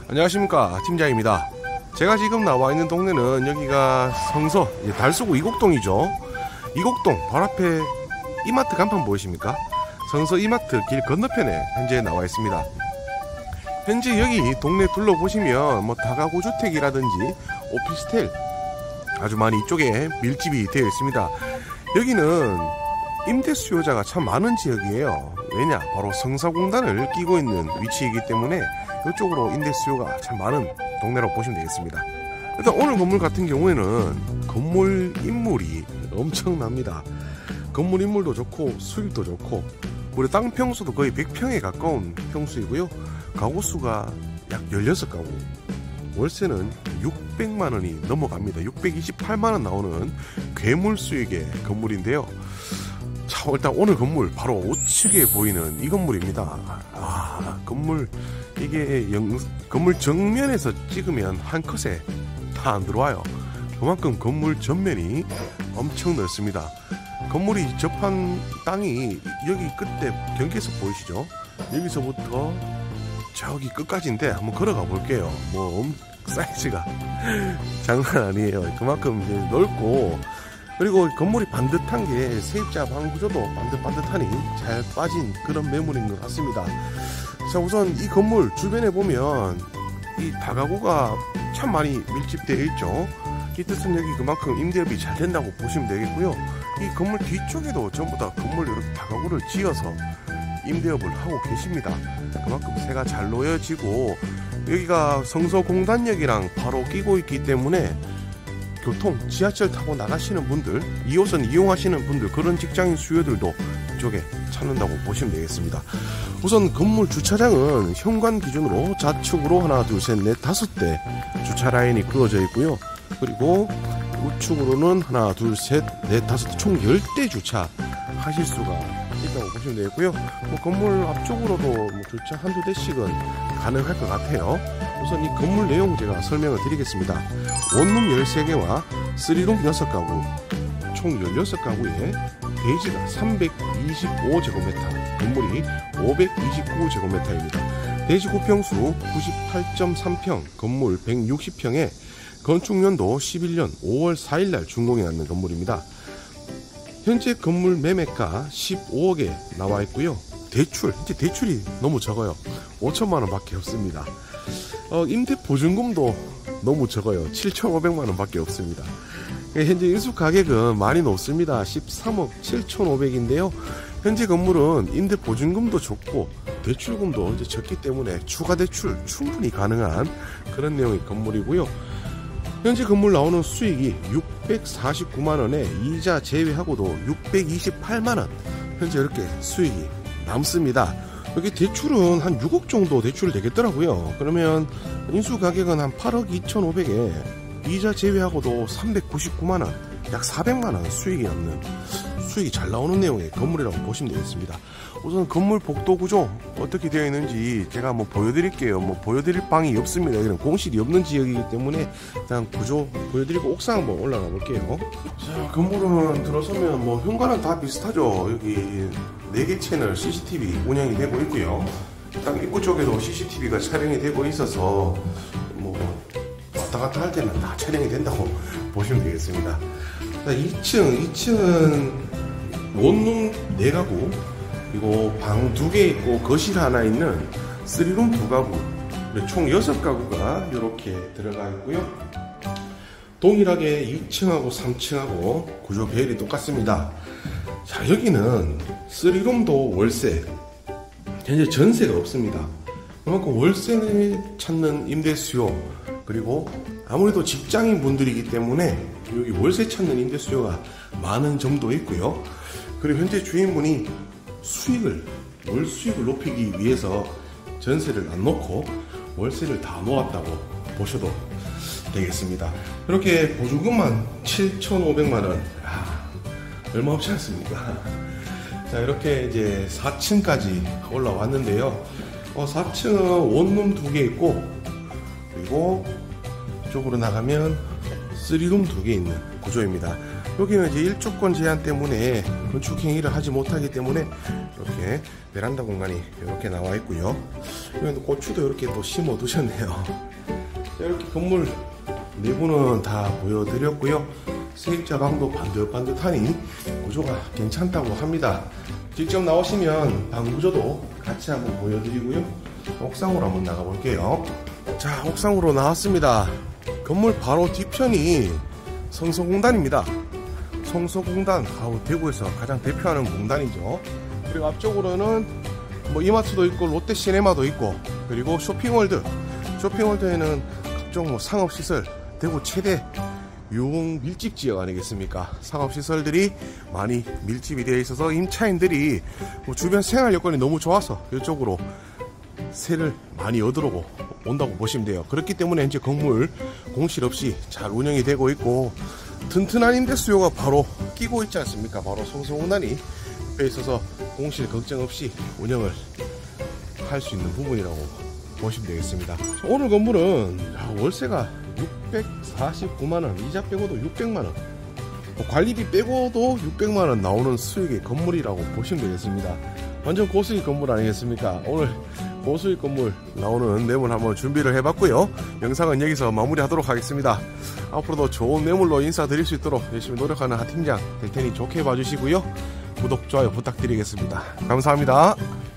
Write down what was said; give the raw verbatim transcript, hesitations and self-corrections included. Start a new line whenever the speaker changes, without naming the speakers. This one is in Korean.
안녕하십니까, 팀장입니다. 제가 지금 나와 있는 동네는 여기가 성서 달서구 이곡동이죠. 이곡동 바로 앞에 이마트 간판 보이십니까? 성서 이마트 길 건너편에 현재 나와 있습니다. 현재 여기 동네 둘러보시면 뭐 다가구 주택이라든지 오피스텔 아주 많이 이쪽에 밀집이 되어 있습니다. 여기는 임대 수요자가 참 많은 지역이에요. 왜냐? 바로 성사공단을 끼고 있는 위치이기 때문에 이쪽으로 임대 수요가 참 많은 동네라고 보시면 되겠습니다. 일단 오늘 건물 같은 경우에는 건물 인물이 엄청납니다. 건물 인물도 좋고 수입도 좋고 우리 땅 평수도 거의 백 평에 가까운 평수이고요. 가구 수가 약 십육 가구, 월세는 육백만 원이 넘어갑니다. 육백이십팔만 원 나오는 괴물 수익의 건물인데요. 자, 일단 오늘 건물 바로 우측에 보이는 이 건물입니다. 아, 건물 이게 영, 건물 정면에서 찍으면 한 컷에 다 안 들어와요. 그만큼 건물 전면이 엄청 넓습니다. 건물이 접한 땅이 여기 끝에 경계석 보이시죠? 여기서부터 저기 끝까지인데 한번 걸어가 볼게요. 뭐 사이즈가 장난 아니에요. 그만큼 이제 넓고, 그리고 건물이 반듯한 게 세입자 방 구조도 반듯반듯하니 잘 빠진 그런 매물인 것 같습니다. 자, 우선 이 건물 주변에 보면 이 다가구가 참 많이 밀집되어 있죠. 이 뜻은 여기 그만큼 임대업이 잘 된다고 보시면 되겠고요. 이 건물 뒤쪽에도 전부 다 건물 이렇게 다가구를 지어서 임대업을 하고 계십니다. 그만큼 새가 잘 놓여지고, 여기가 성서공단역이랑 바로 끼고 있기 때문에 교통, 지하철 타고 나가시는 분들, 이 호선 이용하시는 분들, 그런 직장인 수요들도 이쪽에 찾는다고 보시면 되겠습니다. 우선 건물 주차장은 현관 기준으로 좌측으로 하나, 둘, 셋, 넷, 다섯 대 주차 라인이 그어져 있고요. 그리고 우측으로는 하나, 둘, 셋, 넷, 다섯, 총 열 대 주차하실 수가 있다고 보시면 되겠고요. 뭐 건물 앞쪽으로도 뭐 주차 한두 대씩은 가능할 것 같아요. 우선 이 건물 내용 제가 설명을 드리겠습니다. 원룸 열세 개와 쓰리룸 여섯 가구, 총 십육 가구에 대지가 삼백이십오 제곱미터, 건물이 오백이십구 제곱미터입니다. 대지 구평수 구십팔 점 삼 평, 건물 백육십 평에 건축연도 십일 년 오월 사일 날 준공이 났는 건물입니다. 현재 건물 매매가 십오억에 나와 있고요. 대출, 이제 대출이 너무 적어요. 오천만 원 밖에 없습니다. 어, 임대 보증금도 너무 적어요. 칠천오백만 원 밖에 없습니다. 현재 인수 가격은 많이 높습니다. 십삼억 칠천오백인데요. 현재 건물은 임대 보증금도 좋고 대출금도 이제 적기 때문에 추가 대출 충분히 가능한 그런 내용의 건물이고요. 현재 건물 나오는 수익이 육백사십구만 원에 이자 제외하고도 육백이십팔만 원, 현재 이렇게 수익이 남습니다. 여기 대출은 한 육억 정도 대출 되겠더라고요. 그러면 인수 가격은 한 팔억 이천오백에 이자 제외하고도 삼백구십구만 원, 약 사백만 원 수익이 남는, 수익이 잘 나오는 내용의 건물이라고 보시면 되겠습니다. 우선 건물 복도 구조 어떻게 되어 있는지 제가 한번 보여드릴게요. 뭐 보여드릴 방이 없습니다. 여기는 공실이 없는 지역이기 때문에 일단 구조 보여드리고 옥상 한번 올라가 볼게요. 자, 건물은 들어서면 뭐 현관은 다 비슷하죠. 여기 네 개 채널 씨씨티비 운영이 되고 있고요. 딱 입구 쪽에도 씨씨티비가 촬영이 되고 있어서 뭐 왔다 갔다 할 때는 다 촬영이 된다고 보시면 되겠습니다. 자, 이 층, 이 층은 원룸 네 가구, 그리고 방 두 개 있고 거실 하나 있는 쓰리룸 두 가구, 총 여섯 가구가 이렇게 들어가 있고요. 동일하게 이 층하고 삼 층하고 구조 배열이 똑같습니다. 자, 여기는 쓰리룸도 월세, 현재 전세가 없습니다. 그만큼 월세 찾는 임대 수요, 그리고 아무래도 직장인 분들이기 때문에 여기 월세 찾는 임대 수요가 많은 점도 있고요. 그리고 현재 주인분이 수익을, 월 수익을 높이기 위해서 전세를 안 놓고 월세를 다 놓았다고 보셔도 되겠습니다. 이렇게 보증금만 칠천오백만 원, 아, 얼마 없지 않습니까? 자, 이렇게 이제 사 층까지 올라왔는데요. 어, 사 층은 원룸 두 개 있고, 그리고 이쪽으로 나가면 쓰리룸 두 개 있는 구조입니다. 여기는 이제 일조권 제한 때문에 건축 행위를 하지 못하기 때문에 이렇게 베란다 공간이 이렇게 나와 있고요. 여기는 고추도 이렇게 또 심어 두셨네요. 이렇게 건물 내부는 다 보여드렸고요. 세입자 방도 반듯반듯하니 구조가 괜찮다고 합니다. 직접 나오시면 방 구조도 같이 한번 보여드리고요. 옥상으로 한번 나가 볼게요. 자, 옥상으로 나왔습니다. 건물 바로 뒤편이 성서공단입니다. 성서공단, 아우, 대구에서 가장 대표하는 공단이죠. 그리고 앞쪽으로는 뭐 이마트도 있고 롯데시네마도 있고, 그리고 쇼핑월드, 쇼핑월드에는 각종 뭐 상업시설, 대구 최대 유흥 밀집 지역 아니겠습니까? 상업시설들이 많이 밀집이 되어 있어서 임차인들이 뭐 주변 생활 여건이 너무 좋아서 이쪽으로 세를 많이 얻으러 온다고 보시면 돼요. 그렇기 때문에 이제 건물 공실 없이 잘 운영이 되고 있고, 튼튼한 임대 수요가 바로 끼고 있지 않습니까? 바로 성서공단이 옆에 있어서 공실 걱정 없이 운영을 할 수 있는 부분이라고 보시면 되겠습니다. 오늘 건물은 월세가 육백사십구만 원, 이자 빼고도 육백만 원, 관리비 빼고도 육백만 원 나오는 수익의 건물이라고 보시면 되겠습니다. 완전 고수익 건물 아니겠습니까? 오늘 고수익 건물 나오는 매물 한번 준비를 해봤고요. 영상은 여기서 마무리하도록 하겠습니다. 앞으로도 좋은 매물로 인사드릴 수 있도록 열심히 노력하는 하팀장 될 테니 좋게 봐주시고요. 구독, 좋아요 부탁드리겠습니다. 감사합니다.